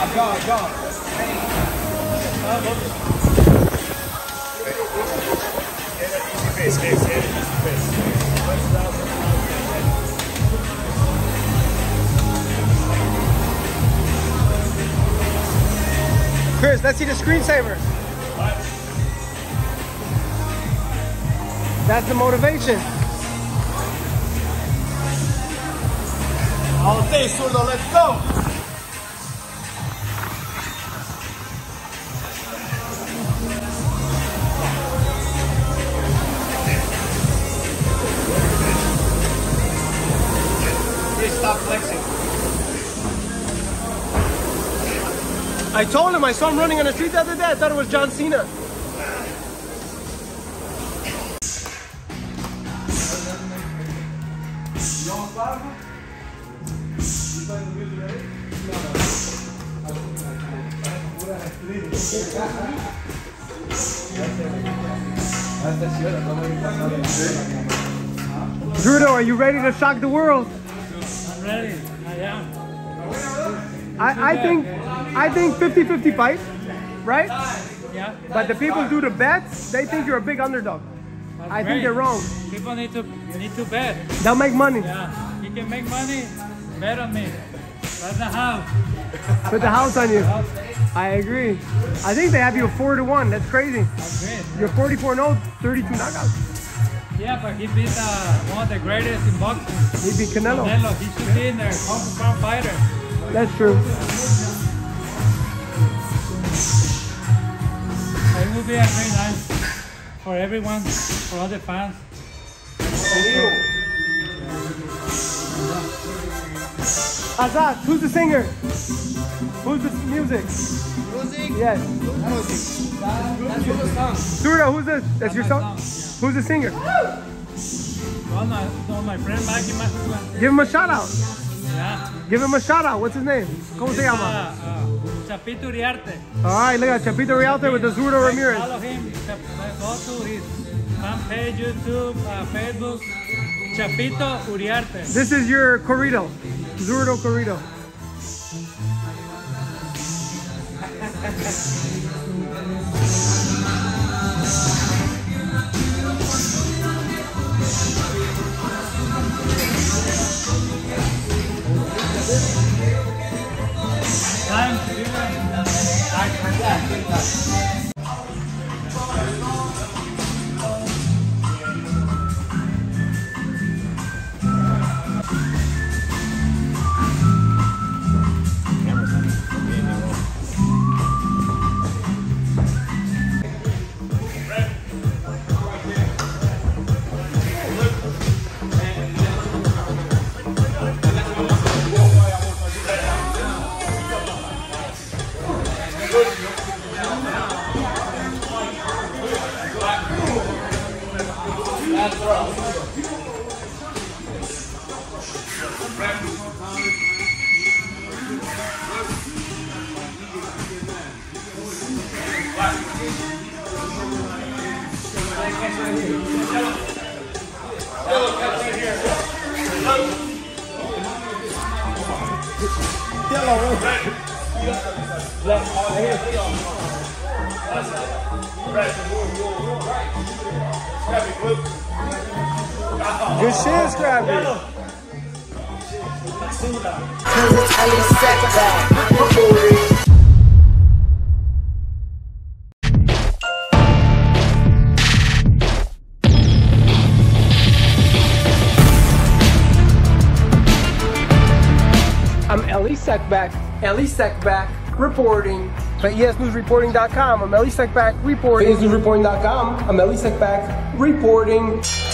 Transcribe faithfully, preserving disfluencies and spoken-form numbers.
go, go. Easy pace, easy pace. Chris, let's see the screensaver. That's the motivation. All day, Zurdo, let's go. Please stop flexing. I told him, I saw him running on the street the other day. I thought it was John Cena. Zurdo, are you ready to shock the world? I'm ready. I am. I, I think I think fifty fifty fight, right? Yeah. But the people who do the bets, they think you're a big underdog. That's I great. think they're wrong. People need to need to bet. They'll make money. Yeah. You can make money. Bet on me. That's the house. Put the house on you. House. I agree. I think they have you four to one. That's crazy. That's great. You're forty-four and oh, thirty-two knockouts. Yeah, but he beat uh, one of the greatest in boxing. He beat Canelo. Canelo. He should be in there. Pound for pound fighter. That's true. It will be a great night for everyone, for all the fans. Azad, who's the singer? Who's the music? Music? Yes. Music. That's your song. Zurdo, who's this? That's your song? Who's the singer? All my, all my friends like him. Give him a shout out. Yeah. Give him a shout out. What's his name? ¿Cómo se llama? Uh, uh, Chapito Uriarte. All right, look at Chapito Uriarte with the Zurdo Ramirez. Follow him. Go to his fan page, YouTube, uh, Facebook. Chapito Uriarte. This is your corrido. Zurdo corrido. Time to do Good shit, Scrappy. I'm Ellie Sekback, Ellie Sekback reporting for E S news reporting dot com. I'm Ellie Sekback reporting. E S news reporting dot com. I'm Ellie Sekback reporting.